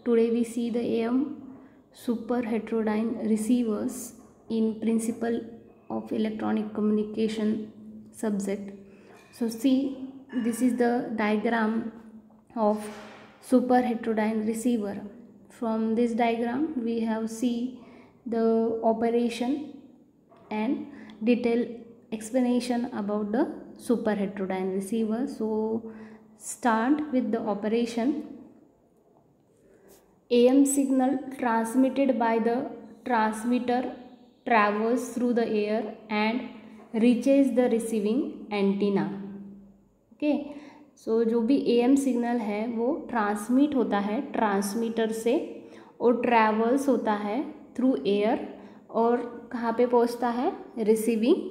Today we see the AM super heterodyne receivers in principle of electronic communication subject. So see, this is the diagram of super heterodyne receiver. From this diagram we have see the operation and detailed explanation about the super heterodyne receiver. So start with the operation. AM signal transmitted by the transmitter travels through the air and reaches the receiving antenna. Okay, so जो भी AM signal है वो transmit होता है transmitter से और travels होता है थ्रू एयर और कहाँ पे पहुँचता है, रिसीविंग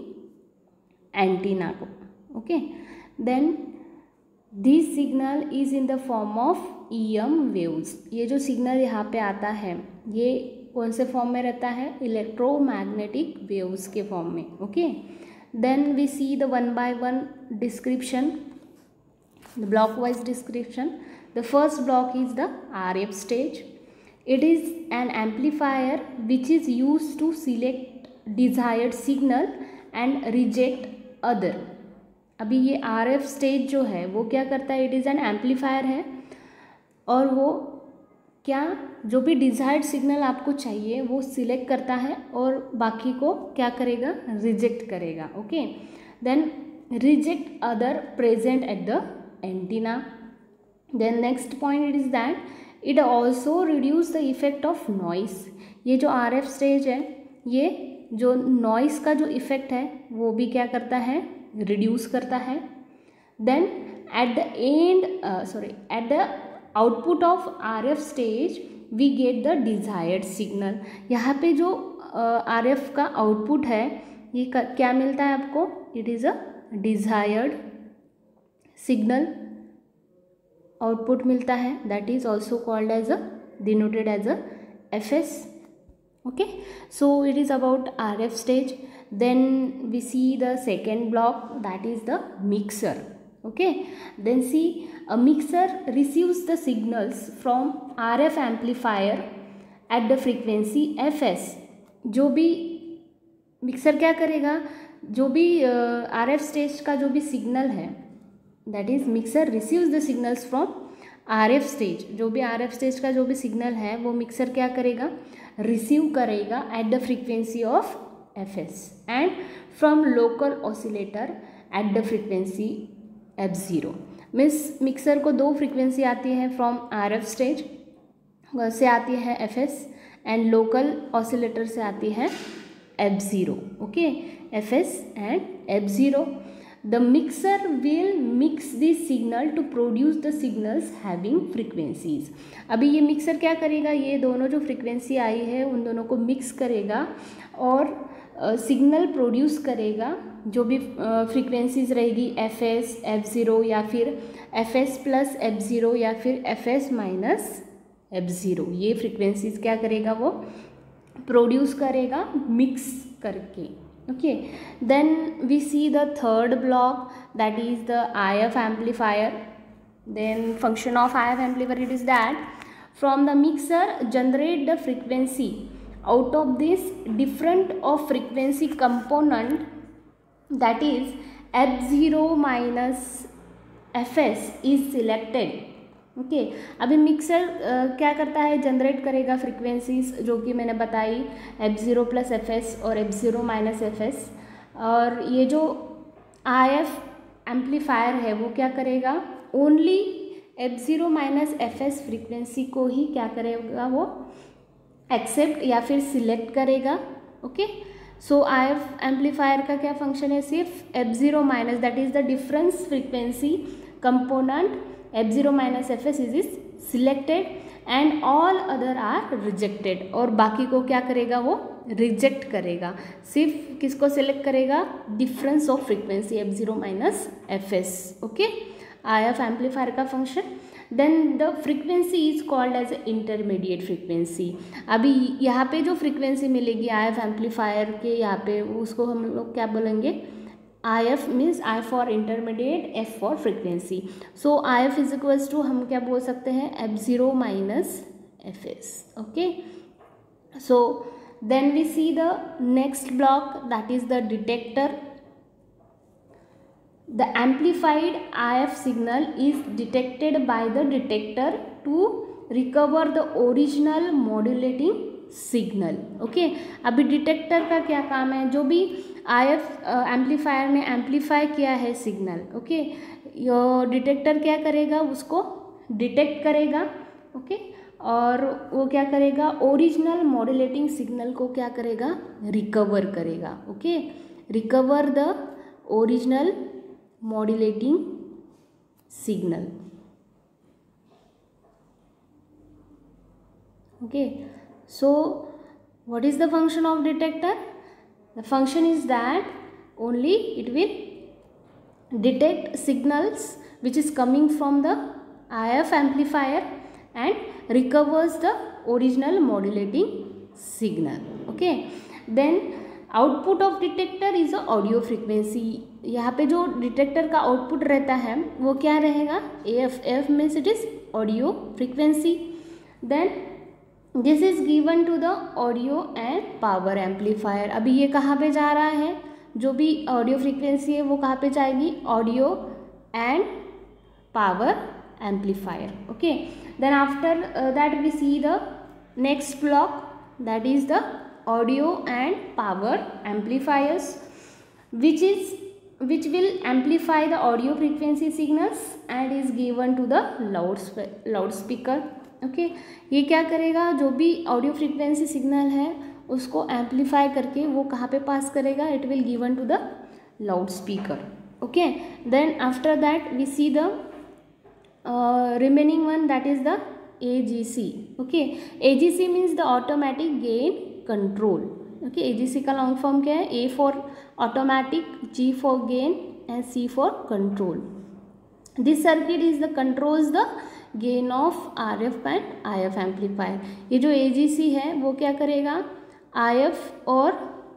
एंटीना को. Okay, then this signal is in the form of EM waves. ये जो सिग्नल यहाँ पे आता है ये कौन से फॉर्म में रहता है, इलेक्ट्रोमैग्नेटिक वेव्स के फॉर्म में. Okay, then we see the one by one description, the block-wise description. The first block is the RF stage. It is an amplifier which is used to select desired signal and reject other. अभी ये RF stage जो है वो क्या करता है, it is an amplifier है और वो क्या जो भी desired signal आपको चाहिए वो select करता है और बाकी को क्या करेगा, reject करेगा. Okay, then reject other present at the antenna. Then next point it is that it also reduce the effect of noise. ये जो RF stage है ये जो noise का जो effect है वो भी क्या करता है, reduce करता है. Then at the end at the output of RF stage we get the desired signal. यहाँ पे जो RF का output है ये क्या मिलता है आपको, it is a desired signal output मिलता है. That is also called as a denoted as a FS. Okay, so it is about RF stage. Then we see the second block, that is the mixer. Okay, then see a mixer receives the signals from RF amplifier at the frequency FS. जो भी mixer क्या करेगा, जो भी RF stage का जो भी signal है that is mixer receives the signals from RF stage. जो भी RF स्टेज का जो भी सिग्नल है वो मिक्सर क्या करेगा, रिसीव करेगा at the frequency of FS and from local oscillator at the frequency F0. Means mixer को दो फ्रीक्वेंसी आती है फ्रॉम RF स्टेज से आती है FS एंड लोकल ऑसिलेटर से आती है F0. Okay, FS and F0. The mixer will mix this signal to produce the signals having frequencies. अभी ये मिक्सर क्या करेगा, ये दोनों जो फ्रीक्वेंसी आई है उन दोनों को मिक्स करेगा और सिग्नल प्रोड्यूस करेगा. जो भी फ्रीक्वेंसीज रहेगी FS, F0 या फिर FS प्लस F0 या फिर FS माइनस F0, ये फ्रीक्वेंसीज क्या करेगा, वो प्रोड्यूस करेगा मिक्स करके. Okay, then we see the third block, that is the IF amplifier. Then function of IF amplifier, it is that from the mixer generate the frequency. Out of this different of frequency component, that is F0 minus FS is selected. Okay, अभी mixer क्या करता है, generate करेगा frequencies जो कि मैंने बताई F0 plus FS और F0 माइनस FS. और ये जो IF एम्पलीफायर है वो क्या करेगा, only F0 minus FS frequency को ही क्या करेगा, वो एक्सेप्ट या फिर सिलेक्ट करेगा. ओके, सो IF एम्पलीफायर का क्या फंक्शन है, सिर्फ F0 minus that is the difference frequency component F0 minus FS is selected and all other are rejected. और बाकी को क्या करेगा, वो रिजेक्ट करेगा, सिर्फ किसको सिलेक्ट करेगा, difference of frequency F0 minus FS. Okay, IF amplifier का function. Then the frequency is called as intermediate frequency. अभी यहाँ पे जो फ्रीक्वेंसी मिलेगी IF एम्पलीफायर के यहाँ पे उसको हम लोग क्या बोलेंगे, IF means I for intermediate, F for frequency. So IF is equals to हम क्या बोल सकते हैं, F0 minus Fs. Okay, so then we see the next block, that is the detector. The amplified IF signal is detected by the detector to recover the original modulating signal. Okay, अभी detector का क्या काम है, जो भी IF amplifier ने amplify किया है सिग्नल, ओके, डिटेक्टर क्या करेगा, उसको डिटेक्ट करेगा. ओके, और वो क्या करेगा, ओरिजिनल मॉड्यूलेटिंग सिग्नल को क्या करेगा, रिकवर करेगा. Okay, recover the original modulating signal. Okay, so what is the function of detector? The function is that only it will detect signals which is coming from the IF amplifier and recovers the original modulating signal. Okay, then output of detector is a audio frequency. यहाँ पे जो detector का output रहता है वो क्या रहेगा, F means it is audio frequency. Then this is given to the audio and power amplifier. अभी ये कहाँ पे जा रहा है, जो भी ऑडियो फ्रीक्वेंसी है वो कहाँ पे जाएगी, audio and power amplifier. Okay, then after that we see the next block, that is the audio and power amplifiers, which will amplify the audio frequency signals and is given to the loudspeaker. Okay, ये क्या करेगा, जो भी audio frequency signal है उसको amplify करके वो कहाँ पे पास करेगा, it will given to the loudspeaker. Okay, then after that we see the remaining one, that is the AGC. Okay, AGC means the automatic gain control. Okay, AGC का long form क्या है, A for automatic, G for gain and C for control. This circuit is the controls the gain of RF and IF amplifier. ये जो AGC है वो क्या करेगा, IF और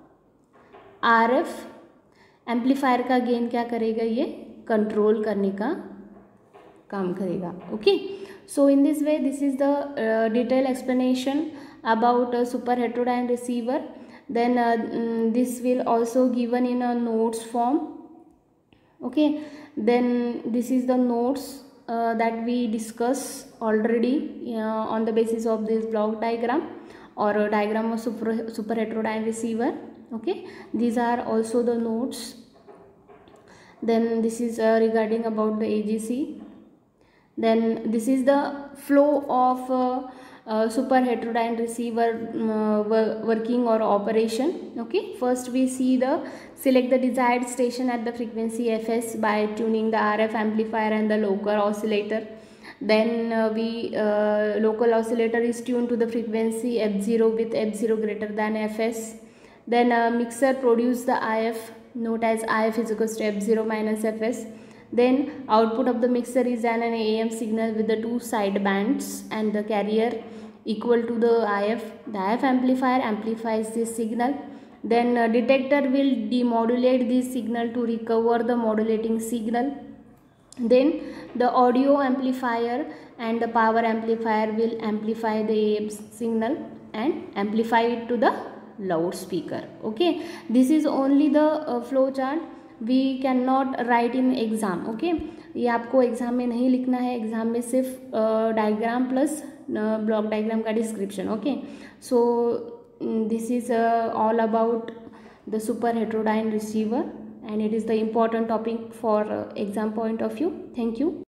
RF एम्पलीफायर का गेन क्या करेगा, ये कंट्रोल करने का काम करेगा. Okay, so in this way this is the detailed explanation about a super heterodyne receiver. Then this will also given in a notes form. Okay, then this is the notes that we discuss already on the basis of this block diagram or a diagram of super heterodyne receiver. Okay, these are also the notes. Then this is regarding about the AGC. Then this is the flow of super heterodyne receiver working or operation. Okay, first we see the select the desired station at the frequency Fs by tuning the RF amplifier and the local oscillator. Then local oscillator is tuned to the frequency F0 with F0 greater than Fs. Then mixer produce the IF, note as IF is equals to F0 minus Fs. Then output of the mixer is an AM signal with the two side bands and the carrier equal to the IF. The IF amplifier amplifies this signal. Then detector will demodulate this signal to recover the modulating signal. Then the audio amplifier and the power amplifier will amplify the AM signal and amplify it to the loudspeaker. Okay, this is only the flow chart. We can not write in exam. Okay, ये आपको exam में नहीं लिखना है, exam में सिर्फ diagram plus block diagram का description. Okay, so this is all about the super heterodyne receiver and it is the important topic for exam point of view. Thank you.